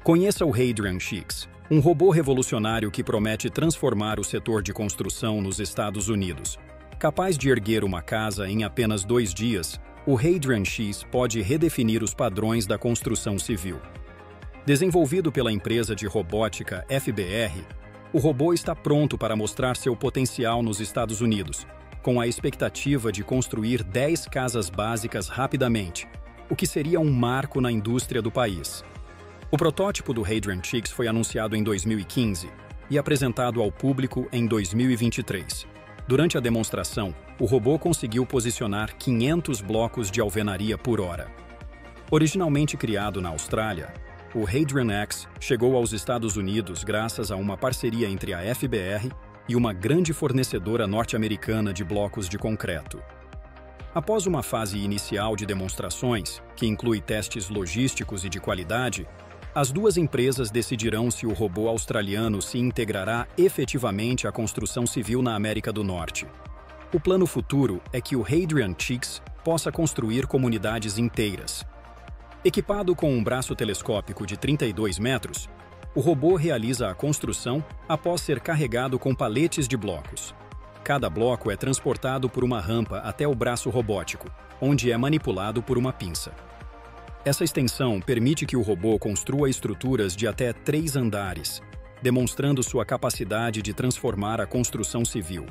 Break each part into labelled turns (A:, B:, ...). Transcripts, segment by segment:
A: Conheça o Hadrian X, um robô revolucionário que promete transformar o setor de construção nos Estados Unidos. Capaz de erguer uma casa em apenas 2 dias, o Hadrian X pode redefinir os padrões da construção civil. Desenvolvido pela empresa de robótica FBR, o robô está pronto para mostrar seu potencial nos Estados Unidos, com a expectativa de construir 10 casas básicas rapidamente, o que seria um marco na indústria do país. O protótipo do Hadrian X foi anunciado em 2015 e apresentado ao público em 2023. Durante a demonstração, o robô conseguiu posicionar 500 blocos de alvenaria por hora. Originalmente criado na Austrália, o Hadrian X chegou aos Estados Unidos graças a uma parceria entre a FBR e uma grande fornecedora norte-americana de blocos de concreto. Após uma fase inicial de demonstrações, que inclui testes logísticos e de qualidade, as duas empresas decidirão se o robô australiano se integrará efetivamente à construção civil na América do Norte. O plano futuro é que o Hadrian X possa construir comunidades inteiras. Equipado com um braço telescópico de 32 metros, o robô realiza a construção após ser carregado com paletes de blocos. Cada bloco é transportado por uma rampa até o braço robótico, onde é manipulado por uma pinça. Essa extensão permite que o robô construa estruturas de até 3 andares, demonstrando sua capacidade de transformar a construção civil.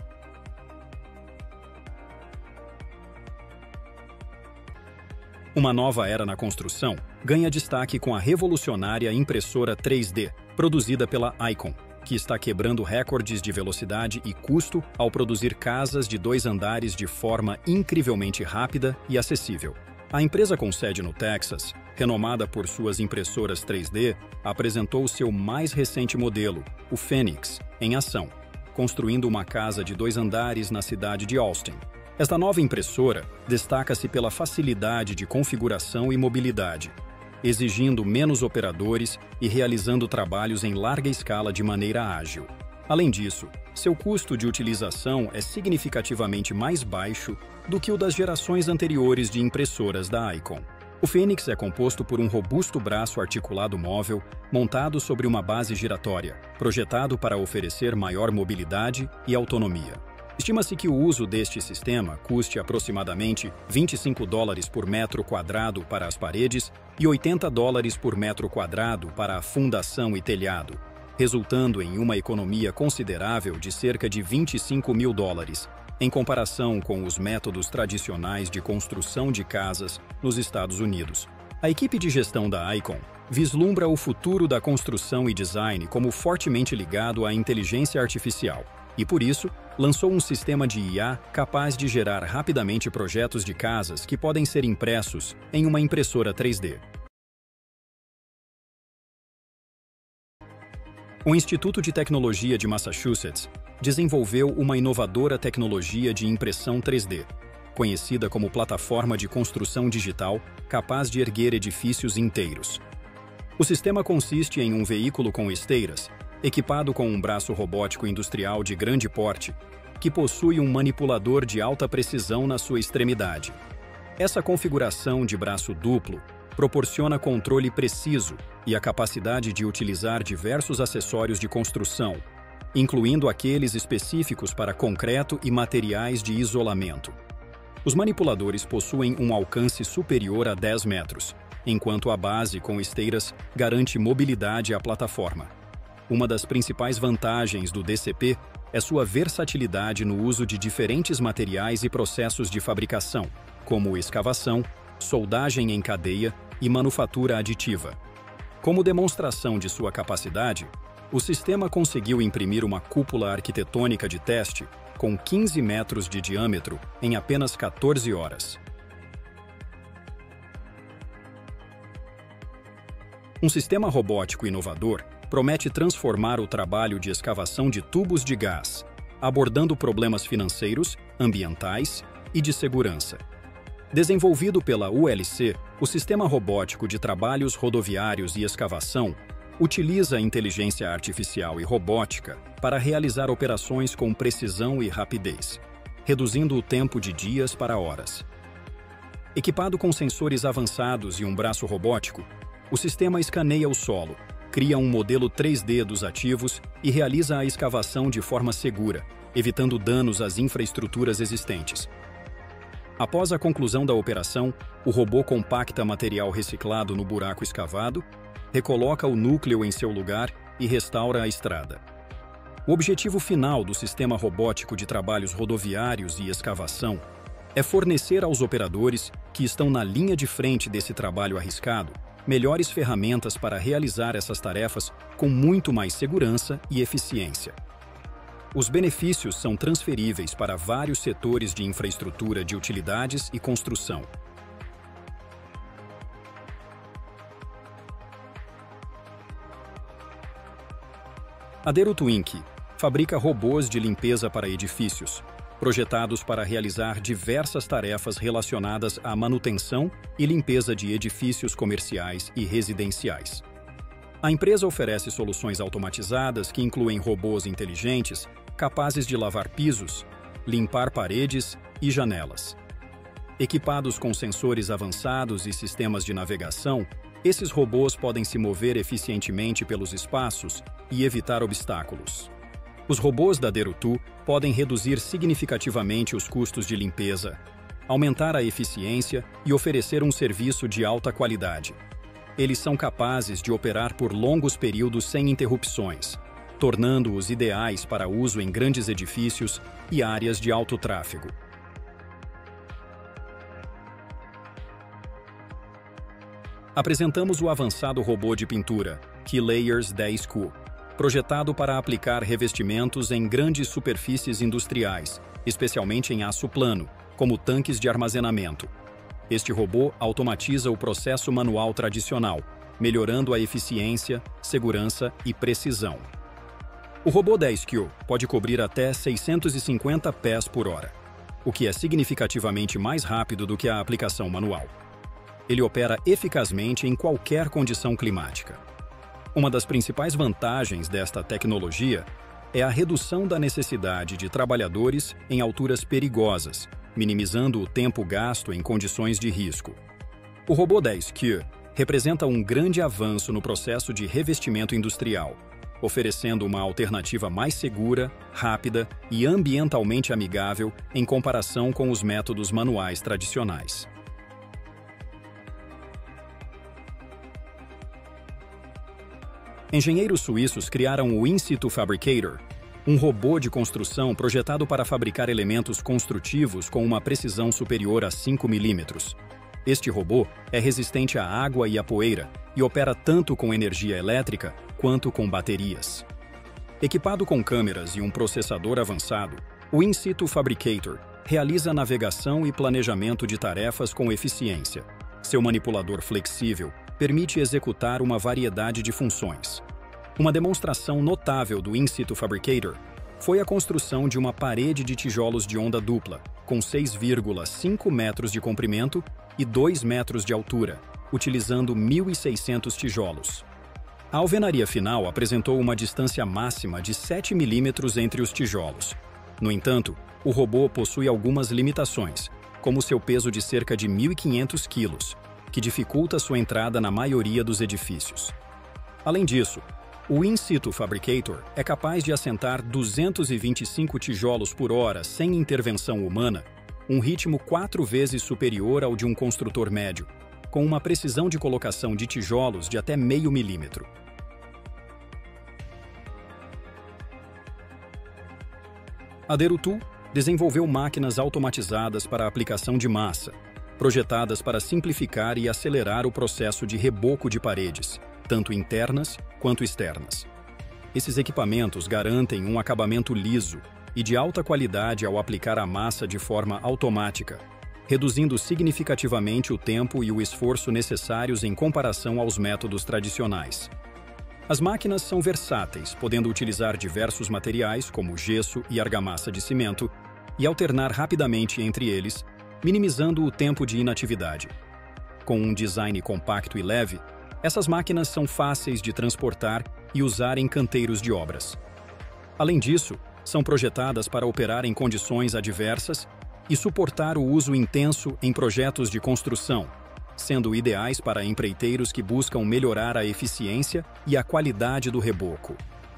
A: Uma nova era na construção ganha destaque com a revolucionária impressora 3D, produzida pela Icon, que está quebrando recordes de velocidade e custo ao produzir casas de 2 andares de forma incrivelmente rápida e acessível. A empresa com sede no Texas, renomada por suas impressoras 3D, apresentou seu mais recente modelo, o Phoenix, em ação, construindo uma casa de 2 andares na cidade de Austin. Esta nova impressora destaca-se pela facilidade de configuração e mobilidade, exigindo menos operadores e realizando trabalhos em larga escala de maneira ágil. Além disso, seu custo de utilização é significativamente mais baixo do que o das gerações anteriores de impressoras da Icon. O Phoenix é composto por um robusto braço articulado móvel montado sobre uma base giratória, projetado para oferecer maior mobilidade e autonomia. Estima-se que o uso deste sistema custe aproximadamente $25 por metro quadrado para as paredes e $80 por metro quadrado para a fundação e telhado, resultando em uma economia considerável de cerca de $25 mil, em comparação com os métodos tradicionais de construção de casas nos Estados Unidos. A equipe de gestão da Icon vislumbra o futuro da construção e design como fortemente ligado à inteligência artificial e, por isso, lançou um sistema de IA capaz de gerar rapidamente projetos de casas que podem ser impressos em uma impressora 3D. O Instituto de Tecnologia de Massachusetts desenvolveu uma inovadora tecnologia de impressão 3D, conhecida como plataforma de construção digital capaz de erguer edifícios inteiros. O sistema consiste em um veículo com esteiras, equipado com um braço robótico industrial de grande porte, que possui um manipulador de alta precisão na sua extremidade. Essa configuração de braço duplo proporciona controle preciso e a capacidade de utilizar diversos acessórios de construção, incluindo aqueles específicos para concreto e materiais de isolamento. Os manipuladores possuem um alcance superior a 10 metros, enquanto a base com esteiras garante mobilidade à plataforma. Uma das principais vantagens do DCP é sua versatilidade no uso de diferentes materiais e processos de fabricação, como escavação, soldagem em cadeia e manufatura aditiva. Como demonstração de sua capacidade, o sistema conseguiu imprimir uma cúpula arquitetônica de teste com 15 metros de diâmetro em apenas 14 horas. Um sistema robótico inovador promete transformar o trabalho de escavação de tubos de gás, abordando problemas financeiros, ambientais e de segurança. Desenvolvido pela ULC, o Sistema Robótico de Trabalhos Rodoviários e Escavação utiliza inteligência artificial e robótica para realizar operações com precisão e rapidez, reduzindo o tempo de dias para horas. Equipado com sensores avançados e um braço robótico, O sistema escaneia o solo, cria um modelo 3D dos ativos e realiza a escavação de forma segura, evitando danos às infraestruturas existentes. Após a conclusão da operação, o robô compacta material reciclado no buraco escavado, recoloca o núcleo em seu lugar e restaura a estrada. O objetivo final do sistema robótico de trabalhos rodoviários e escavação é fornecer aos operadores que estão na linha de frente desse trabalho arriscado melhores ferramentas para realizar essas tarefas com muito mais segurança e eficiência. Os benefícios são transferíveis para vários setores de infraestrutura de utilidades e construção. A Derutu Inc. fabrica robôs de limpeza para edifícios, projetados para realizar diversas tarefas relacionadas à manutenção e limpeza de edifícios comerciais e residenciais. A empresa oferece soluções automatizadas que incluem robôs inteligentes capazes de lavar pisos, limpar paredes e janelas. Equipados com sensores avançados e sistemas de navegação, esses robôs podem se mover eficientemente pelos espaços e evitar obstáculos. Os robôs da Derutu podem reduzir significativamente os custos de limpeza, aumentar a eficiência e oferecer um serviço de alta qualidade. Eles são capazes de operar por longos períodos sem interrupções, tornando-os ideais para uso em grandes edifícios e áreas de alto tráfego. Apresentamos o avançado robô de pintura, KeyLayers 10Q, projetado para aplicar revestimentos em grandes superfícies industriais, especialmente em aço plano, como tanques de armazenamento. Este robô automatiza o processo manual tradicional, melhorando a eficiência, segurança e precisão. O robô 10Q pode cobrir até 650 pés por hora, o que é significativamente mais rápido do que a aplicação manual. Ele opera eficazmente em qualquer condição climática. Uma das principais vantagens desta tecnologia é a redução da necessidade de trabalhadores em alturas perigosas, minimizando o tempo gasto em condições de risco. O robô 10Q representa um grande avanço no processo de revestimento industrial, oferecendo uma alternativa mais segura, rápida e ambientalmente amigável em comparação com os métodos manuais tradicionais. Engenheiros suíços criaram o In-Situ Fabricator, um robô de construção projetado para fabricar elementos construtivos com uma precisão superior a 5 milímetros. Este robô é resistente à água e à poeira e opera tanto com energia elétrica quanto com baterias. Equipado com câmeras e um processador avançado, o In-Situ Fabricator realiza navegação e planejamento de tarefas com eficiência. Seu manipulador flexível permite executar uma variedade de funções. Uma demonstração notável do In-Situ Fabricator foi a construção de uma parede de tijolos de onda dupla, com 6,5 metros de comprimento e 2 metros de altura, utilizando 1.600 tijolos. A alvenaria final apresentou uma distância máxima de 7 milímetros entre os tijolos. No entanto, o robô possui algumas limitações, como seu peso de cerca de 1.500 quilos, que dificulta sua entrada na maioria dos edifícios. Além disso, o In-Situ Fabricator é capaz de assentar 225 tijolos por hora sem intervenção humana, um ritmo 4 vezes superior ao de um construtor médio, com uma precisão de colocação de tijolos de até meio milímetro. A Derutu desenvolveu máquinas automatizadas para a aplicação de massa, projetadas para simplificar e acelerar o processo de reboco de paredes, tanto internas quanto externas. Esses equipamentos garantem um acabamento liso e de alta qualidade ao aplicar a massa de forma automática, reduzindo significativamente o tempo e o esforço necessários em comparação aos métodos tradicionais. As máquinas são versáteis, podendo utilizar diversos materiais, como gesso e argamassa de cimento, e alternar rapidamente entre eles, minimizando o tempo de inatividade. Com um design compacto e leve, essas máquinas são fáceis de transportar e usar em canteiros de obras. Além disso, são projetadas para operar em condições adversas e suportar o uso intenso em projetos de construção, sendo ideais para empreiteiros que buscam melhorar a eficiência e a qualidade do reboco.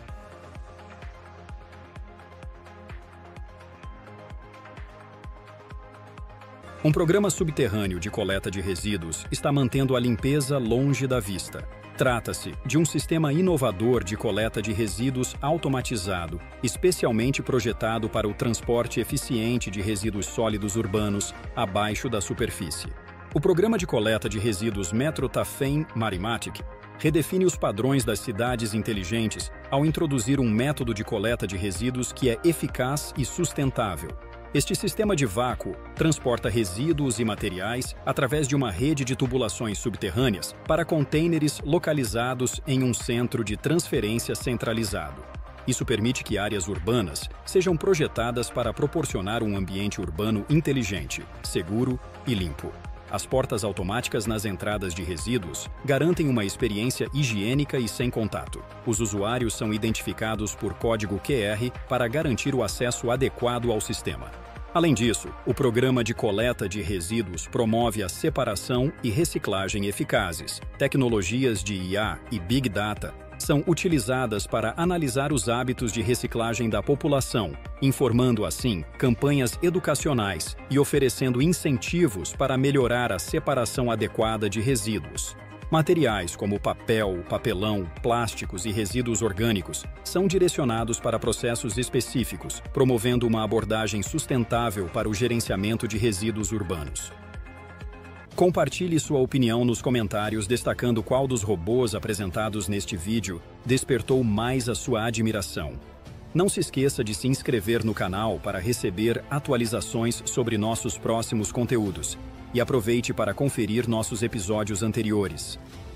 A: Um programa subterrâneo de coleta de resíduos está mantendo a limpeza longe da vista. Trata-se de um sistema inovador de coleta de resíduos automatizado, especialmente projetado para o transporte eficiente de resíduos sólidos urbanos abaixo da superfície. O programa de coleta de resíduos Metro Tafem Marimatic redefine os padrões das cidades inteligentes ao introduzir um método de coleta de resíduos que é eficaz e sustentável. Este sistema de vácuo transporta resíduos e materiais através de uma rede de tubulações subterrâneas para contêineres localizados em um centro de transferência centralizado. Isso permite que áreas urbanas sejam projetadas para proporcionar um ambiente urbano inteligente, seguro e limpo. As portas automáticas nas entradas de resíduos garantem uma experiência higiênica e sem contato. Os usuários são identificados por código QR para garantir o acesso adequado ao sistema. Além disso, o programa de coleta de resíduos promove a separação e reciclagem eficazes. Tecnologias de IA e Big Data são utilizadas para analisar os hábitos de reciclagem da população, informando assim campanhas educacionais e oferecendo incentivos para melhorar a separação adequada de resíduos. Materiais como papel, papelão, plásticos e resíduos orgânicos são direcionados para processos específicos, promovendo uma abordagem sustentável para o gerenciamento de resíduos urbanos. Compartilhe sua opinião nos comentários destacando qual dos robôs apresentados neste vídeo despertou mais a sua admiração. Não se esqueça de se inscrever no canal para receber atualizações sobre nossos próximos conteúdos. E aproveite para conferir nossos episódios anteriores.